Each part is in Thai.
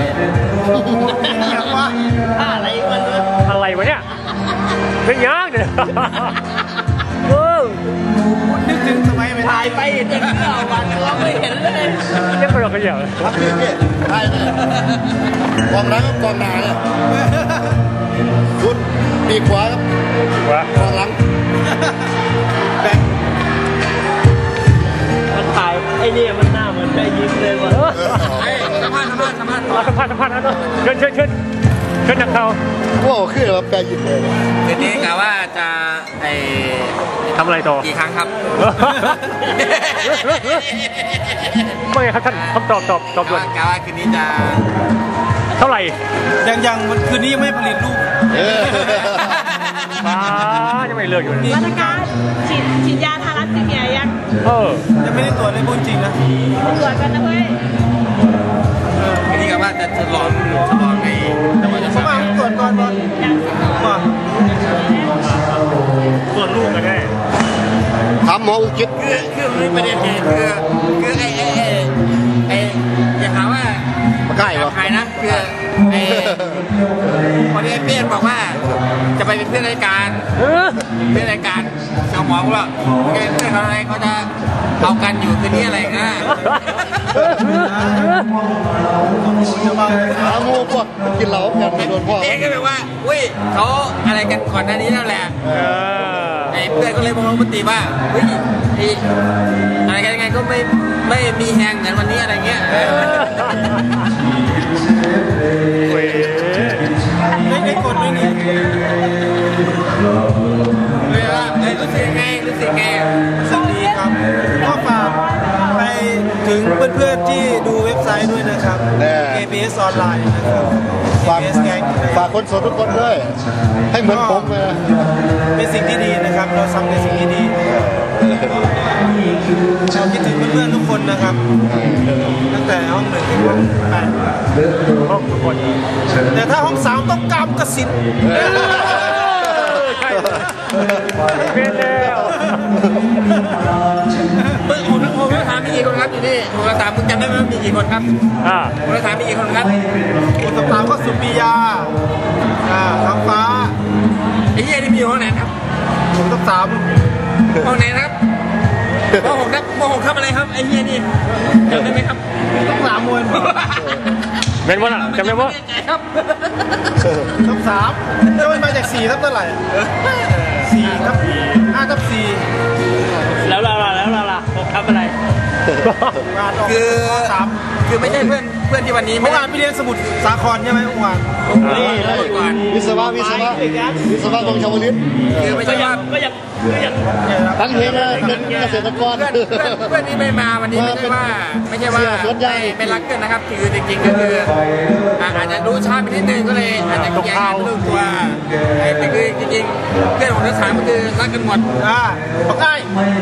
ว่าอะไรมันอะไรวะเนี่ยเป็นยังเนี่ยนึกถึงสมัยไปถ่ายไปเดินเข้าวันเราไม่เห็นเลยเรียกไปหรอกเดียวครับพี่ใช่เลยกองหลังกับกองหน้าเนี่ยคุณปีขวาครับกองหลังแบกมันถ่ายไอ้นี่มันหน้าเหมือนได้ยิ้มเลยว่ะสัมภาษณ์นะเชิญนักข่าวโอ้คือแบบแปลยิ้มเลยคืนนี้กะว่าจะทำอะไรต่อกี่ครั้งครับไม่ครับท่านคำตอบด่วนกะว่าคืนนี้จะเท่าไหร่ยังคืนนี้ยังไม่ผลิตลูกยังไม่เลิกอยู่มาตรการฉีดยาทารัสซีเมียยังยังไม่ได้ตรวจเลยพูดจริงนะตรวจกันนะเว้ยคืนนี้กะว่าจะฉลองในจังหวัดสระบุรีตรวจก่อนบอลตรวจลูกกันได้ถามหมออุกิจคือประเด็นคือไอ้อย่าหาว่าใกล้หรอใครนะคือพอดีเปี้ยนบอกว่าจะไปเป็นเพื่อนรายการชาวหมอว่าเพื่อนอะไรเขาจะเอากันอยู่คืนนี้อะไรนะอาโมพวกกินเหล้ากันโดนพ่อเอ๊ก็แบบว่าอุ้ยเขาอะไรกันก่อนหน้านี้นั่นแหละไอ้เพื่อนก็เลยบอกปกติว่าเฮ้ยอะไรกันยังไงก็ไม่มีแฮงเหมือนวันนี้อะไรเงี้ยไม่กดไม่นี่เลยว่ารู้สึกไงรู้สึกดีครับก็ฝากไปถึงเพื่อนๆที่ดูเว็บไซต์ด้วยนะครับ KBS ออนไลน์นะครับฝากคนสดทุกคนด้วยให้เหมือนผมเลยเป็นสิ่งที่ดีนะครับเราทำในสิ่งที่ดีเราคิดถึงเพื่อนๆทุกคนนะครับตั้งแต่ห้อง1 ถึงห้อง 8 ห้องทุกคนแต่ถ้าห้อง3ต้องกำกสิทธิ์เป็นแล้วผมถามมีกี่คนครับอยู่นี่ผมถามมึงจำได้ไหมมีกี่คนครับผมถามมีกี่คนครับคนถามก็สุปิยาคำฟ้าไอ้เหี้ยนี่มีอยู่ห้องไหนครับผมต้อง3 ห้องไหนครับม.6 ทำอะไรครับไอ้เหี้ยนี่จำได้ไหมครับต้อง3 มวยเป็นว่าจำได้ว่าต้อง3แล้วมันมาจาก4ทับเท่าไหร่4ทับ5ทับ4แล้วล่ะ6ทับอะไรคือไม่ใช่เพื่อนที่วันนี้เมื่อวานไปเรียนสมุทรสาครใช่ไหมเมื่อวานนี่วิศวะตรงชาวลิตคือไม่ใช่ว่าทั้งเฮนะเป็นเกษตรกรเพื่อนที่ไม่มาวันนี้ไม่ใช่ว่าไม่รักกันนะครับคือจริงๆก็คืออาจจะรู้ชาติไปนิดนึงก็เลยอาจจะแย่งเรื่องตัวแต่คือจริงๆเพื่อนของนักศึกษาก็คือรักกันหมดปักไอ้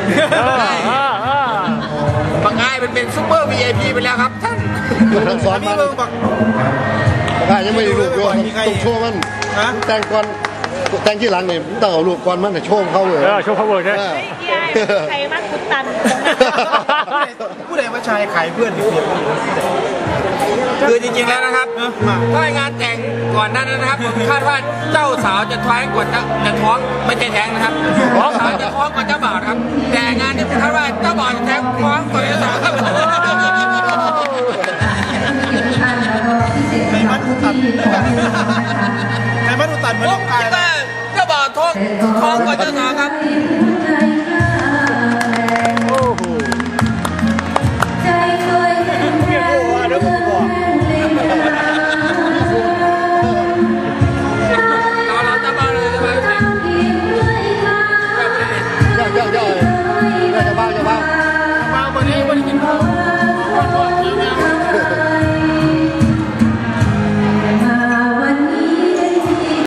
มันเป็นซุปเปอร์ VIP ไปแล้วครับท่านต้องสอนมันปักยังไม่ได้ลูกด้วยต้องโชว์มันแต่งก่อนแต่งที่หลังเนี่ยต้องเอาลูกก่อนมันแต่โชว์เขาเลยโชว์เขาเลยใช่ใครมักคุตันผู้ใดมาชายขายเพื่อนอยู่คือจริงๆแล้วนะครับถ้างานแต่งก่อนนั้นนะครับผมคาดว่าเจ้าสาวจะท้องก่อนจะท้องไม่ใช่แท้งนะครับเจ้าสาวจะท้องก่อนเจ้าบ่าวครับแต่งานนี้ผมคาดว่าเจ้าบ่าวจะแท้งท้องก่อนเจ้าสาวครับใครมัดอุตันเหมือนเจ้าบ่าวท้องก่อนเจ้าสาวครับ